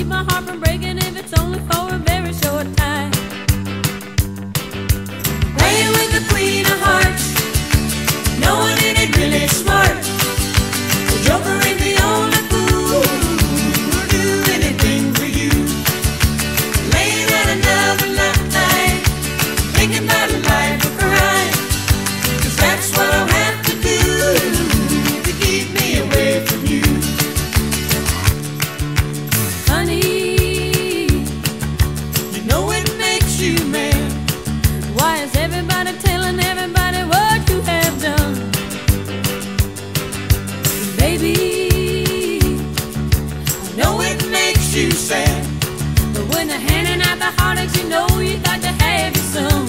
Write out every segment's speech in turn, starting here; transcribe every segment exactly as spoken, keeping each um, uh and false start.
keep my heart from breaking if it's only for a very short time. Playing with the queen of hearts, no one in it really smart. The joker ain't the only fool who'll do anything for you. Laying out another night, thinking about a life of crime, 'cause that's what I'll have to do to keep me away from you. Honey, you know it makes you mad. Why is everybody telling everybody what you have done? Baby, I know it makes you sad, but when they're handing out the heartaches, you know you got to have your some.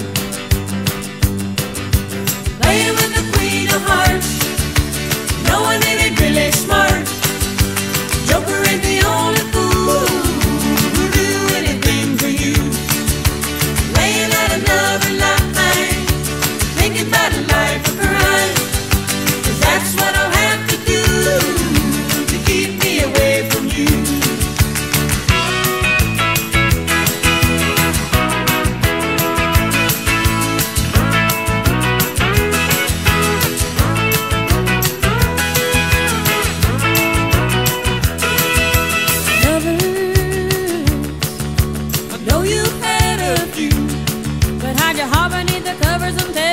Playing with the queen of hearts, no one in it really smart. Joker ain't the only fool who'll do anything for you. Laying out another night, thinking about a life of crime, 'cause that's what I'll have to do to keep me away from you. Lovers, I know you've had a few, but hide your heart beneath the covers and